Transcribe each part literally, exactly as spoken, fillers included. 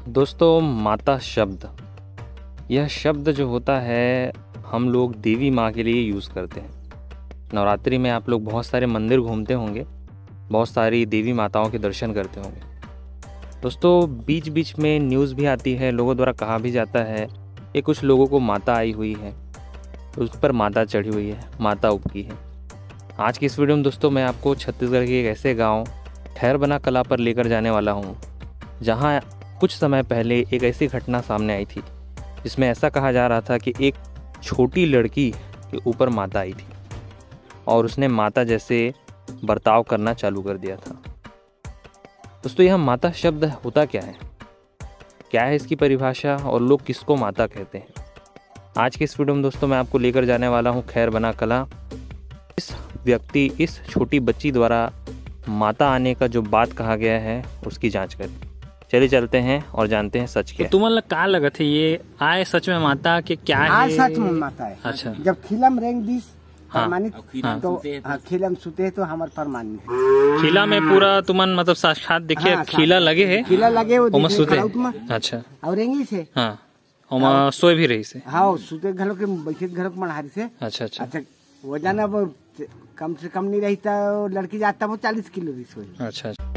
दोस्तों, माता शब्द, यह शब्द जो होता है हम लोग देवी माँ के लिए यूज़ करते हैं। नवरात्रि में आप लोग बहुत सारे मंदिर घूमते होंगे, बहुत सारी देवी माताओं के दर्शन करते होंगे। दोस्तों, बीच बीच में न्यूज़ भी आती है, लोगों द्वारा कहा भी जाता है कि कुछ लोगों को माता आई हुई है, उस पर माता चढ़ी हुई है, माता उपकी है। आज की इस वीडियो में दोस्तों मैं आपको छत्तीसगढ़ के एक ऐसे गाँव खैरबना कला पर लेकर जाने वाला हूँ, जहाँ कुछ समय पहले एक ऐसी घटना सामने आई थी जिसमें ऐसा कहा जा रहा था कि एक छोटी लड़की के ऊपर माता आई थी और उसने माता जैसे बर्ताव करना चालू कर दिया था। दोस्तों, यह माता शब्द होता क्या है, क्या है इसकी परिभाषा और लोग किसको माता कहते हैं? आज के इस वीडियो में दोस्तों मैं आपको लेकर जाने वाला हूँ खैरबना कला। इस व्यक्ति, इस छोटी बच्ची द्वारा माता आने का जो बात कहा गया है उसकी जांच करें। चलिए चलते हैं और जानते हैं सच क्या। तो तुम्हारा का लगत है ये आए सच में माता के क्या है? आज सच में माता है। अच्छा, जब खिलम रेंग दिस प्रमाणित हाँ। तो हाँ, खिलम सुते तो हमार प्रमाणित है। खिला में पूरा तुमन मतलब साक्षात देखिए हाँ, खिला लगे है, खिला लगे वो ओमा दिखे सुते खड़ाउत में अच्छा और रेंगी से हाँ ओमा सोए भी रही से हाँ सुते घरों के बैठे घरों के मढ़ारी से। अच्छा अच्छा अच्छा, वजन अब कम से कम नहीं रही तो लड़की जाता वो चालीस किलो भी सोई। अच्छा अच्छा।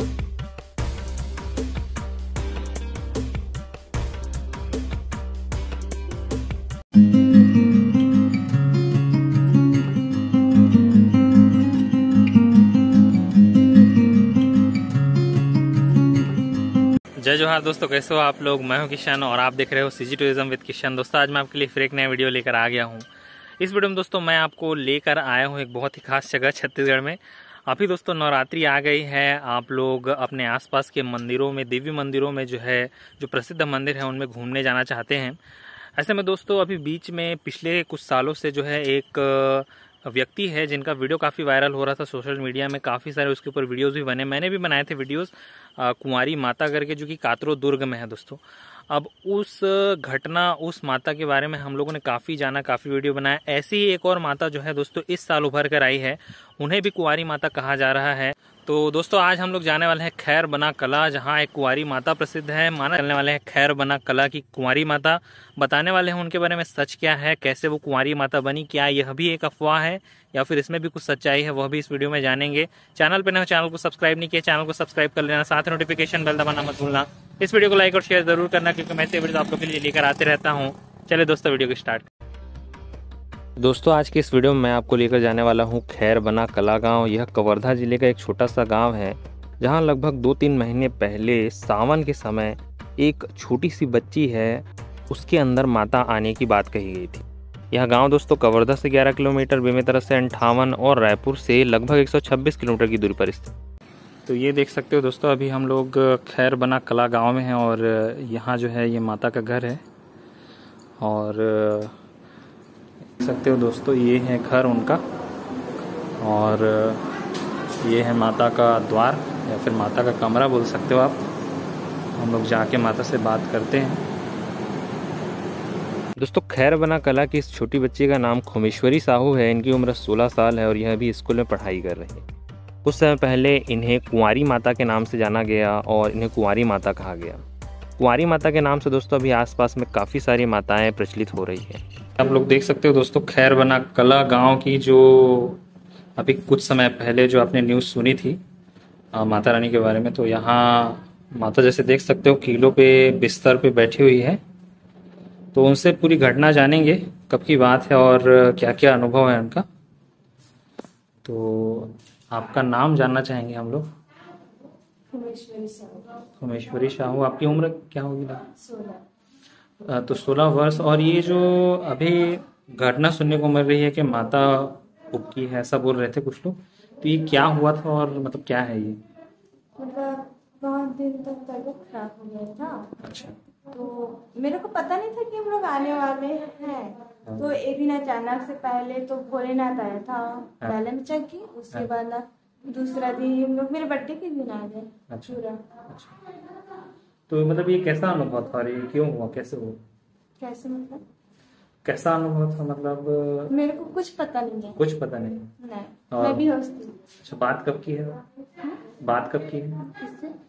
जय जोहार दोस्तों, कैसे हो आप लोग? मैं हूं किशन और आप देख रहे हो सीजी टूरिज्म विद किशन। दोस्तों, आज मैं आपके लिए फिर एक नया वीडियो लेकर आ गया हूं। इस वीडियो में दोस्तों मैं आपको लेकर आया हूं एक बहुत ही खास जगह छत्तीसगढ़ में। अभी दोस्तों नवरात्रि आ गई है, आप लोग अपने आसपास के मंदिरों में, देवी मंदिरों में जो है, जो प्रसिद्ध मंदिर है उनमें घूमने जाना चाहते हैं। ऐसे में दोस्तों अभी बीच में पिछले कुछ सालों से जो है एक व्यक्ति है जिनका वीडियो काफ़ी वायरल हो रहा था सोशल मीडिया में, काफ़ी सारे उसके ऊपर वीडियोस भी बने, मैंने भी बनाए थे वीडियोस, कुंवारी माता करके, जो कि कातरो दुर्ग में है दोस्तों। अब उस घटना, उस माता के बारे में हम लोगों ने काफ़ी जाना, काफ़ी वीडियो बनाया। ऐसी ही एक और माता जो है दोस्तों इस साल उभर कर आई है, उन्हें भी कुंवारी माता कहा जा रहा है। तो दोस्तों आज हम लोग जाने वाले हैं खैरबना कला, जहां एक कुंवारी माता प्रसिद्ध है। माना चलने वाले हैं खैरबना कला की कुंवारी माता, बताने वाले हैं उनके बारे में सच क्या है, कैसे वो कुंवारी माता बनी, क्या यह भी एक अफवाह है या फिर इसमें भी कुछ सच्चाई है, वह भी इस वीडियो में जानेंगे। चैनल पर नए हो, चैनल को सब्सक्राइब नहीं किया, चैनल को सब्सक्राइब कर लेना, साथ नोटिफिकेशन बेल दबाना मत भूलना। इस वीडियो को लाइक और शेयर जरूर करना, क्योंकि मैं ऐसे वीडियो आप लोग के लिए लेकर आते रहता हूँ। चलिए दोस्तों वीडियो को स्टार्ट। दोस्तों, आज के इस वीडियो में मैं आपको लेकर जाने वाला हूँ खैरबना कला गांव। यह कवर्धा जिले का एक छोटा सा गांव है, जहां लगभग दो तीन महीने पहले सावन के समय एक छोटी सी बच्ची है, उसके अंदर माता आने की बात कही गई थी। यह गांव दोस्तों कवर्धा से ग्यारह किलोमीटर, बेमेतरा से अंठावन और रायपुर से लगभग एक सौ छब्बीस किलोमीटर की दूरी पर स्थित। तो ये देख सकते हो दोस्तों, अभी हम लोग खैरबना कला गांव में हैं और यहाँ जो है ये माता का घर है। और देख सकते हो दोस्तों, ये है घर उनका और ये है माता का द्वार या फिर माता का कमरा बोल सकते हो आप। हम लोग जाके माता से बात करते हैं। दोस्तों, खैरबना कला की इस छोटी बच्ची का नाम खोमेश्वरी साहू है। इनकी उम्र सोलह साल है और यह भी स्कूल में पढ़ाई कर रही है। कुछ समय पहले इन्हें कुंवारी माता के नाम से जाना गया और इन्हें कुंवारी माता कहा गया। कुंवारी माता के नाम से दोस्तों अभी आसपास में काफ़ी सारी माताएं प्रचलित हो रही है। आप लोग देख सकते हो दोस्तों खैरबना कला गांव की जो अभी कुछ समय पहले जो आपने न्यूज़ सुनी थी माता रानी के बारे में, तो यहाँ माता जैसे देख सकते हो किलो पे बिस्तर पे बैठी हुई है। तो उनसे पूरी घटना जानेंगे, कब की बात है और क्या क्या अनुभव है उनका। तो आपका नाम जानना चाहेंगे हम लोग। खोमेश्वरी साहू। खोमेश्वरी साहू, आपकी उम्र क्या होगी? सोलह। तो सोलह वर्ष। और ये जो अभी घटना सुनने को मिल रही है कि माता उपकी है, ऐसा बोल रहे थे कुछ लोग, तो ये क्या हुआ था और मतलब क्या है ये? मतलब बहुत दिन तक तबीयत खराब हो गया था। अच्छा। तो मेरे को पता नहीं था कि हम लोग आने वाले हैं। तो एक दिन अचानक से, पहले तो भोलेनाथ आया था, पहले में चल की, उसके बाद ना दूसरा दिन हम लोग मेरे बर्थडे के दिन आ गए। अच्छा। पूरा। अच्छा, तो मतलब ये कैसा अनुभव था और ये क्यों हुआ, कैसे हुआ? कैसे मतलब? कैसा अनुभव था मतलब? मेरे को कुछ पता नहीं है। कुछ पता नहीं? नहीं, मैं भी हंसती हूँ। अच्छा, बात कब की है? बात कब की है? किससे?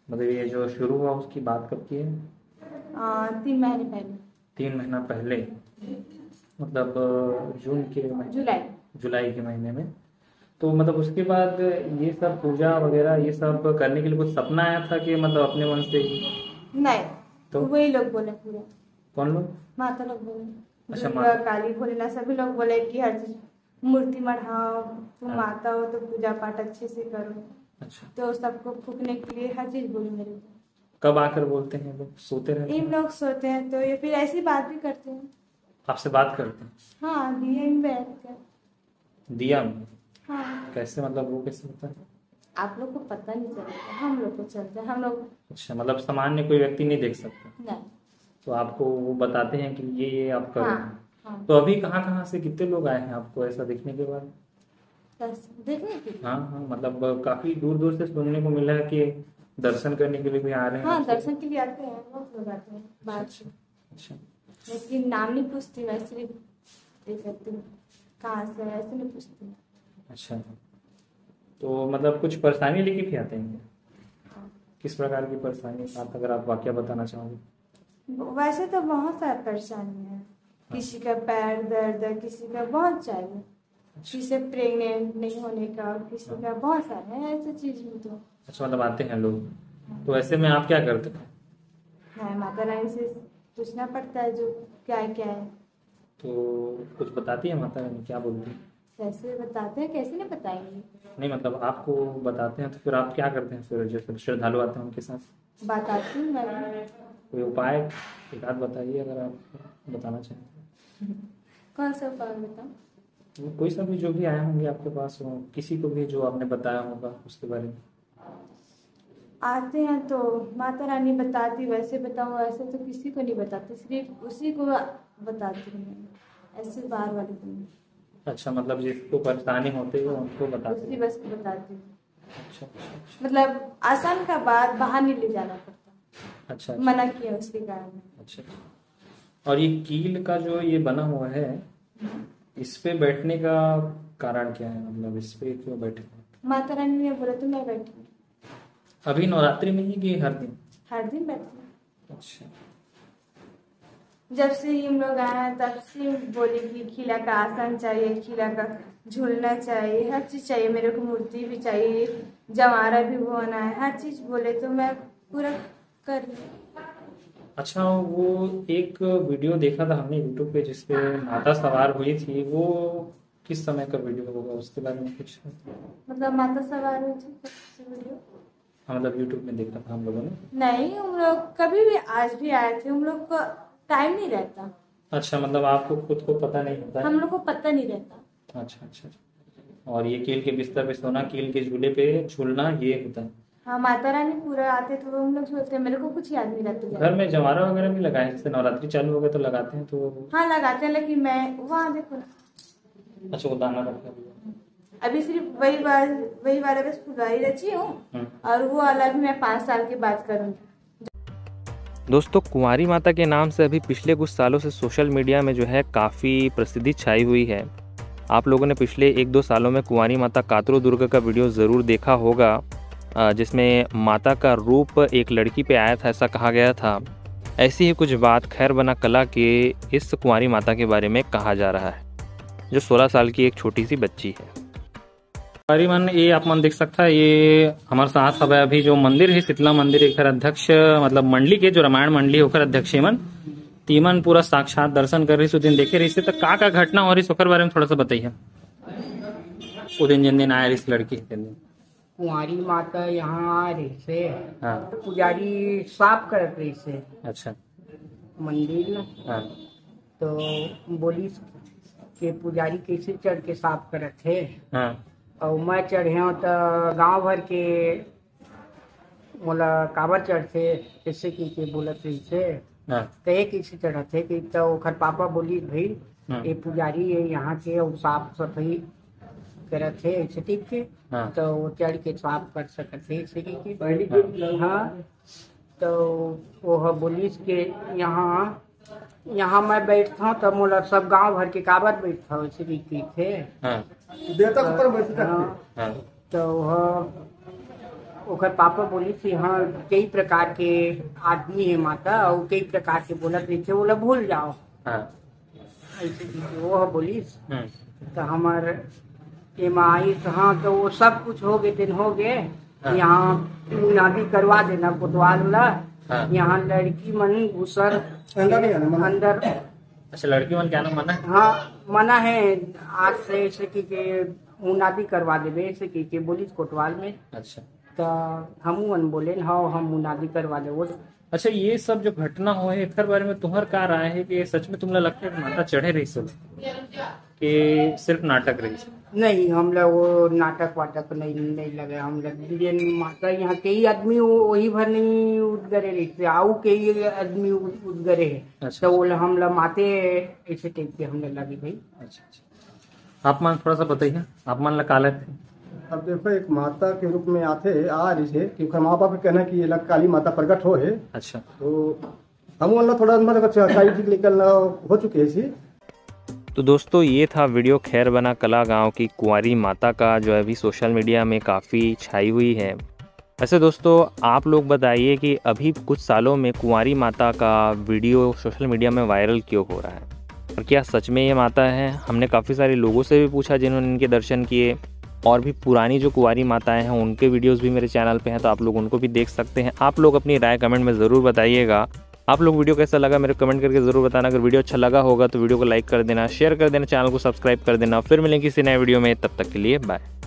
मतलब ये जो शुरू हुआ उसकी बात कब की है? आ, तीन महीने पहले। तीन महीना पहले, मतलब अ, जून के महीने, जुलाई जुलाई के महीने में। तो मतलब उसके बाद ये सब पूजा वगैरह ये सब करने के लिए कुछ सपना आया था कि मतलब अपने मन से ही? नहीं, तो? तो वही लोग बोले पूरे। कौन लोग? माता लोग बोले, अच्छा, दुर्गा माता। काली भोलेनाथ सभी लोग बोले कि हर चीज मूर्ति मढ़ाओ, तुम हाँ। माता हो तो पूजा पाठ अच्छे से करो। अच्छा, तो सबको फूकने के लिए हर चीज बोली मेरे को। कब आकर बोलते हैं लोग? सोते रहते इन हैं? लोग सोते हैं तो ये फिर ऐसी बात भी करते हैं। आपसे बात करते हैं? हाँ, दिए में बैठ कर। दिया में? हाँ, कैसे, मतलब वो कैसे होता है? आप लोग को पता नहीं चलता, हम लोग को चलता है। हम लोग अच्छा, मतलब सामान्य कोई व्यक्ति नहीं देख सकता, नहीं। तो आपको वो बताते हैं कि ये ये आप करो। हाँ, हाँ। तो अभी कहाँ कहाँ से कितने लोग आए हैं आपको ऐसा देखने के बाद? बस देखने के लिए। हाँ हाँ, मतलब काफी दूर दूर से सुनने को मिला है कि दर्शन करने के लिए भी आ रहे हैं हाँ, आपसे। दर्शन के लिए आते हैं, बहुत लोग आते हैं बाहर से। अच्छा, लेकिन नाम नहीं पूछती मैं, सिर्फ ये कहती हूँ कहाँ से है, ऐसे नहीं पूछती। अच्छा। तो मतलब कुछ परेशानी लेके भी आते हैं? हाँ। किस प्रकार की परेशानी, आप अगर आप वाकया बताना चाहोगे? वैसे तो बहुत सारी परेशानी है, किसी का पैर दर्द है, किसी का बहुत चाहिए, किसी से प्रेग्नेंट नहीं होने का, किसी का बहुत सारे हैं ऐसे चीज में। तो अच्छा, मतलब आते हैं लोग, तो ऐसे में आप क्या करते हैं? मैं माता रानी से पूछना पड़ता है जो क्या है क्या है। तो कुछ बताती है माता रानी, क्या बोलती है? कैसे बताते हैं, कैसे नहीं बताएंगे। नहीं, मतलब आपको बताते हैं तो फिर आप क्या करते हैं? फिर जैसे श्रद्धालु आते हैं उनके साथ बताती हूँ मैं भी। कोई उपाय एक आध बताइए अगर आप बताना चाहें। कौन सा उपाय बताऊँ? वो कोई सा भी जो भी आए होंगे आपके पास, हो किसी को भी जो आपने बताया होगा उसके बारे में। आते हैं तो माता रानी बताती, वैसे बताऊँ ऐसे तो किसी को नहीं बताती, सिर्फ उसी को बताती हूँ मैं, ऐसे बाहर वाले को नहीं। अच्छा, मतलब जिसको परेशानी होती है उनको बताते उसी हैं। बस को बताती हूँ। अच्छा अच्छा अच्छा मतलब आसान का बात बाहर नहीं ले जाना पड़ता, अच्छा मना किया उसके कारण। अच्छा अच्छा। और ये कील का जो ये बना हुआ है, इस पे बैठने का कारण क्या है? मतलब इस पे क्यों बैठे? माता रानी ने बोला तो मैं बैठी हूँ। अभी नवरात्रि में ही कि हर दिन? हर दिन बैठी हूँ। अच्छा, जब से हम लोग आए हैं तब से बोली कि खिला का आसन चाहिए, खिला का झूलना चाहिए, हर चीज चाहिए मेरे को, मूर्ति भी चाहिए, जमारा भी बोना है, हर चीज बोले तो मैं पूरा कर ली। अच्छा, वो एक वीडियो देखा था हमने यूट्यूब पे जिसपे माता सवार हुई थी, वो किस समय का वीडियो होगा, उसके बारे में कुछ? मतलब माता सवार हुई थी कब से वीडियो? हाँ, मतलब यूट्यूब में देखा था हम लोगों ने। नहीं, हम लोग कभी भी आज भी आए थे, हम लोग को टाइम नहीं रहता। अच्छा, मतलब आपको खुद को पता नहीं होता है? हम लोग को पता नहीं रहता। अच्छा अच्छा अच्छा। और ये कील के बिस्तर पे सोना, कील के झूले पे झूलना, ये होता है? हाँ, माता रानी पूरा आते तो हम लोग झूलते, मेरे को कुछ याद नहीं रहता। घर में जवारा वगैरह भी लगाए, जैसे नवरात्रि चालू हो गए तो लगाते हैं तो? हाँ लगाते हैं, लेकिन मैं वहाँ देखो ना, अच्छा, वो दाना रखा हुआ। अभी सिर्फ वही बार वही वाला बस फुलवारी रची हूँ, और वो वाला भी मैं पाँच साल के बाद करूँगी। दोस्तों, कुंवारी माता के नाम से अभी पिछले कुछ सालों से सोशल मीडिया में जो है काफ़ी प्रसिद्धि छाई हुई है। आप लोगों ने पिछले एक दो सालों में कुंवारी माता कातरो दुर्गा का वीडियो ज़रूर देखा होगा, जिसमें माता का रूप एक लड़की पे आया था, ऐसा कहा गया था। ऐसी ही कुछ बात खैर बना कला के इस कुंवारी माता के बारे में कहा जा रहा है, जो सोलह साल की एक छोटी सी बच्ची है। कुंवारी मन, ये आप मन देख सकता है, ये हमारे साथ अब अभी जो मंदिर है शीतला मंदिर, एक अध्यक्ष मतलब मंडली के जो रामायण मंडली होकर अध्यक्ष मन तीमन पूरा साक्षात दर्शन कर रही सो दिन देखे रही से, तो का का घटना हो रही सोकर बारे में थोड़ा सा बताइए। वो दिन जिन दिन आए रही इस लड़की के दिन कुंवारी माता यहाँ आ रही से, हाँ पुजारी साफ करत रही से अच्छा मंदिर न, हाँ तो बोली के पुजारी कैसे चढ़ के साफ करत थे, हाँ और मैं चढ़े हूँ तो गांव भर के मोला काबर चढ़ते कैसे की के बोलत रही से, हाँ कहे कैसे चढ़त थे कि तो ओखर पापा बोली भाई हाँ। ये पुजारी है यहाँ के और साफ सफाई करत थे ऐसे ठीक के, हाँ। तो वो चढ़ के साफ कर सकत थे ऐसे के। हाँ, तो वो बोली के यहाँ यहाँ मैं बैठता हूँ तो मोला सब गांव भर के काबर बैठता हूँ ऐसे की थे। हाँ हाँ, हाँ तो वह ओकर पापा बोली थी हाँ कई प्रकार के आदमी है माता और कई प्रकार के बोलत नहीं थे बोला भूल जाओ हाँ ऐसे कीजिए। वो बोली हम्म, तो हमार एम आई हाँ तो वो सब कुछ हो गए दिन हो गए। हाँ। यहाँ नादी करवा देना कोतवाल वाला। हाँ। यहाँ लड़की मन घुसर अंदर। अच्छा लड़की मन क्या नाम मना है? हाँ मना है आज से ऐसे की के मुनादी करवा देवे ऐसे की के बोली कोतवाल में। अच्छा तो हम मन बोले हाँ हम मुनादी करवा दे। वो अच्छा ये सब जो घटना हो है एकर बारे में तुम्हार का राय है कि सच में तुमला लगता है कि माता चढ़े रही सब कि सिर्फ नाटक रही सब? नहीं हम लोग वो नाटक वाटक नहीं नहीं लगे। हम लोग माता यहाँ कई आदमी वो- वही भर नहीं उदगरे रही आऊ कई आदमी उद- उदगरे है। अच्छा। तो वो लोग हम लोग माते ऐसे टाइप के हम लोग लगे भाई। अच्छा अच्छा आप मान थोड़ा सा बताइए आप मान ला काला थे? अब देखो एक माता के रूप में आते आ रही है क्योंकि माँ बाप का कहना है कि ये लग काली माता प्रकट हो है। अच्छा तो हम वाला थोड़ा मतलब सच्चाई ठीक निकल हो चुकी है इसी। तो दोस्तों ये था वीडियो खैर बना कला गांव की कुंवारी माता का जो अभी सोशल मीडिया में काफ़ी छाई हुई है। वैसे दोस्तों आप लोग बताइए कि अभी कुछ सालों में कुंवारी माता का वीडियो सोशल मीडिया में वायरल क्यों हो रहा है और क्या सच में ये माता है? हमने काफ़ी सारे लोगों से भी पूछा जिन्होंने इनके दर्शन किए और भी पुरानी जो कुंवारी माताएं हैं उनके वीडियोस भी मेरे चैनल पे हैं तो आप लोग उनको भी देख सकते हैं। आप लोग अपनी राय कमेंट में ज़रूर बताइएगा। आप लोग वीडियो कैसा लगा मेरे कमेंट करके ज़रूर बताना। अगर वीडियो अच्छा लगा होगा तो वीडियो को लाइक कर देना, शेयर कर देना, चैनल को सब्सक्राइब कर देना। फिर मिलेंगे किसी नए वीडियो में, तब तक के लिए बाय।